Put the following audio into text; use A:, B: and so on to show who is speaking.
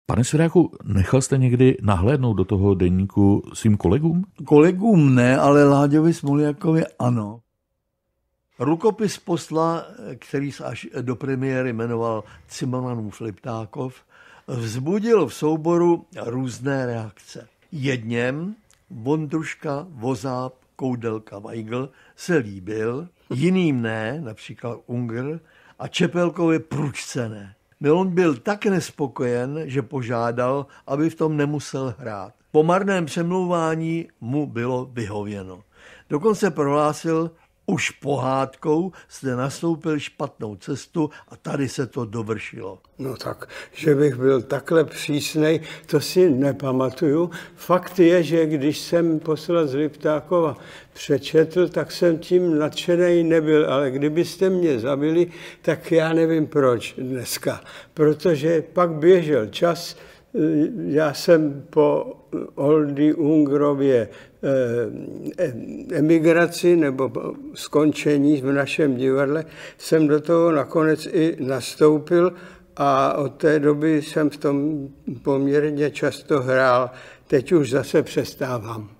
A: Pane Svěráku, nechal jste někdy nahlédnout do toho deníku svým kolegům?
B: Kolegům ne, ale Láďovi Smoljakovi ano. Rukopis posla, který se až do premiéry jmenoval Cimrmanův Liptákov, vzbudil v souboru různé reakce. Jedněm Vondruška, Vozáb, Koudelka, Weigl se líbil, jiným ne, například Unger, a Čepelkovi prudce ne. Miloň byl tak nespokojen, že požádal, aby v tom nemusel hrát. Po marném přemlouvání mu bylo vyhověno. Dokonce prohlásil, už pohádkou jste nastoupil špatnou cestu a tady se to dovršilo.
C: No tak, že bych byl takhle přísnej, to si nepamatuju. Fakt je, že když jsem posla z Liptákova přečetl, tak jsem tím nadšenej nebyl, ale kdybyste mě zabili, tak já nevím proč dneska. Protože pak běžel čas, já jsem po Oldy Ungrově emigraci nebo skončení v našem divadle jsem do toho nakonec i nastoupil a od té doby jsem v tom poměrně často hrál. Teď už zase přestávám.